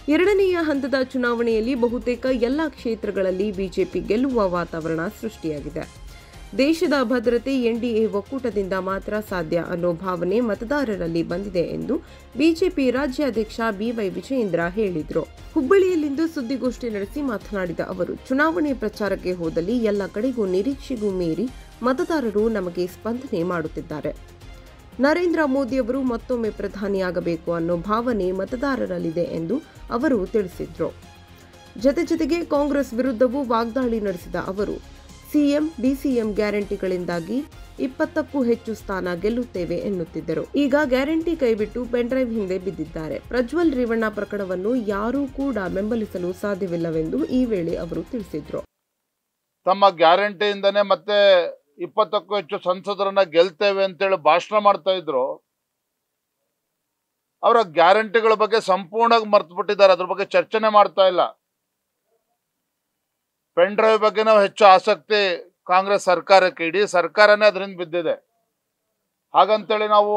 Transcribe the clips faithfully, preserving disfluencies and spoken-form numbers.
ಎರಡನೆಯ ಹಂತದ ಚುನಾವಣೆಯಲ್ಲಿ ಬಹುತೇಕ ಎಲ್ಲ ಕ್ಷೇತ್ರಗಳಲ್ಲಿ ಬಿಜೆಪಿ ಗೆಲ್ಲುವ ವಾತಾವರಣ ಸೃಷ್ಟಿಯಾಗಿದೆ. ದೇಶದ ಭದ್ರತೆ ಎನ್ಡಿಎ ಒಕ್ಕೂಟದಿಂದ ಮಾತ್ರ ಸಾಧ್ಯ ಅನ್ನೋ ಭಾವನೆ ಮತದಾರರಲ್ಲಿ ಬಂದಿದೆ ಎಂದು ಬಿಜೆಪಿ ರಾಜ್ಯಾಧ್ಯಕ್ಷ ಬಿವೈ ವಿಜಯೇಂದ್ರ ಹೇಳಿದರು. ಹುಬ್ಬಳ್ಳಿಯಲ್ಲಿಂದು ಸುದ್ದಿಗೋಷ್ಠಿ ನಡೆಸಿ ಮಾತನಾಡಿದ ಅವರು, ಚುನಾವಣೆ ಪ್ರಚಾರಕ್ಕೆ ಹೋದಲ್ಲಿ ಎಲ್ಲ ಕಡೆಗೂ ನಿರೀಕ್ಷೆಗೂ ಮೀರಿ ಮತದಾರರು ನಮಗೆ ಸ್ಪಂದನೆ ಮಾಡುತ್ತಿದ್ದಾರೆ. ನರೇಂದ್ರ ಮೋದಿಯವರು ಮತ್ತೊಮ್ಮೆ ಪ್ರಧಾನಿಯಾಗಬೇಕು ಅನ್ನೋ ಭಾವನೆ ಮತದಾರರಲ್ಲಿದೆ ಎಂದು ಅವರು ತಿಳಿಸಿದರು. ಜತೆ ಜತೆಗೆ ಕಾಂಗ್ರೆಸ್ ವಿರುದ್ಧವೂ ವಾಗ್ದಾಳಿ ನಡೆಸಿದ ಅವರು, ಸಿಎಂ ಡಿಸಿಎಂ ಗ್ಯಾರಂಟಿಗಳಿಂದಾಗಿ ಇಪ್ಪತ್ತಕ್ಕೂ ಹೆಚ್ಚು ಸ್ಥಾನ ಗೆಲ್ಲುತ್ತೇವೆ ಎನ್ನುತ್ತಿದ್ದರು. ಈಗ ಗ್ಯಾರಂಟಿ ಕೈಬಿಟ್ಟು ಪೆನ್ಡ್ರೈವ್ ಹಿಂದೆ ಬಿದ್ದಿದ್ದಾರೆ. ಪ್ರಜ್ವಲ್ ರೇವಣ್ಣ ಪ್ರಕರಣವನ್ನು ಯಾರೂ ಕೂಡ ಬೆಂಬಲಿಸಲು ಸಾಧ್ಯವಿಲ್ಲವೆಂದು ಈ ವೇಳೆ ಅವರು ತಿಳಿಸಿದರು. ತಮ್ಮ ಗ್ಯಾರಂಟಿಯಿಂದನೇ ಮತ್ತೆ ಇಪ್ಪತ್ತಕ್ಕೂ ಹೆಚ್ಚು ಸಂಸದರನ್ನ ಗೆಲ್ತೇವೆ ಅಂತೇಳಿ ಭಾಷಣ ಮಾಡ್ತಾ ಇದ್ರು. ಅವರ ಗ್ಯಾರಂಟಿಗಳ ಬಗ್ಗೆ ಸಂಪೂರ್ಣವಾಗಿ ಮರ್ತು ಬಿಟ್ಟಿದ್ದಾರೆ. ಅದ್ರ ಬಗ್ಗೆ ಚರ್ಚೆನೆ ಮಾಡ್ತಾ ಇಲ್ಲ. ಪೆನ್ ಡ್ರೈವ್ ಬಗ್ಗೆ ನಾವು ಹೆಚ್ಚು ಆಸಕ್ತಿ ಕಾಂಗ್ರೆಸ್ ಸರ್ಕಾರಕ್ಕೆ, ಇಡೀ ಸರ್ಕಾರನೇ ಅದರಿಂದ ಬಿದ್ದಿದೆ. ಹಾಗಂತೇಳಿ ನಾವು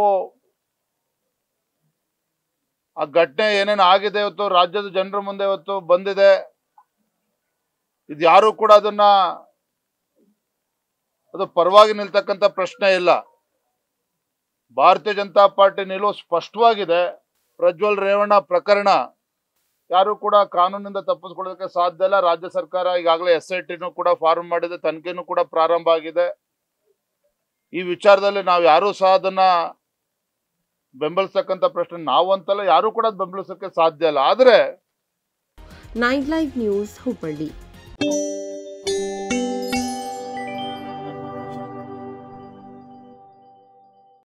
ಆ ಘಟನೆ ಏನೇನು ಆಗಿದೆ ಇವತ್ತು ರಾಜ್ಯದ ಜನರ ಮುಂದೆ ಇವತ್ತು ಬಂದಿದೆ, ಇದು ಯಾರು ಕೂಡ ಅದನ್ನ ಅದು ಪರವಾಗಿ ನಿಲ್ತಕ್ಕಂಥ ಪ್ರಶ್ನೆ ಇಲ್ಲ. ಭಾರತೀಯ ಜನತಾ ಪಾರ್ಟಿ ನಿಲುವು ಸ್ಪಷ್ಟವಾಗಿದೆ. ಪ್ರಜ್ವಲ್ ರೇವಣ್ಣ ಪ್ರಕರಣ ಯಾರು ಕೂಡ ಕಾನೂನಿಂದ ತಪ್ಪಿಸ್ಕೊಳ್ಳೋದಕ್ಕೆ ಸಾಧ್ಯ ಇಲ್ಲ. ರಾಜ್ಯ ಸರ್ಕಾರ ಈಗಾಗಲೇ ಎಸ್ ಐ ಟಿನೂ ಕೂಡ ಫಾರ್ಮ್ ಮಾಡಿದೆ, ತನಿಖೆನೂ ಕೂಡ ಪ್ರಾರಂಭ ಆಗಿದೆ. ಈ ವಿಚಾರದಲ್ಲಿ ನಾವು ಯಾರೂ ಸಹ ಅದನ್ನ ಬೆಂಬಲಿಸತಕ್ಕಂಥ ಪ್ರಶ್ನೆ ನಾವು ಅಂತಲ್ಲ, ಯಾರು ಕೂಡ ಬೆಂಬಲಿಸಕ್ಕೆ ಸಾಧ್ಯ ಇಲ್ಲ. ಆದ್ರೆ ನೈನ್ ಲೈವ್ ನ್ಯೂಸ್ ಹುಬ್ಬಳ್ಳಿ.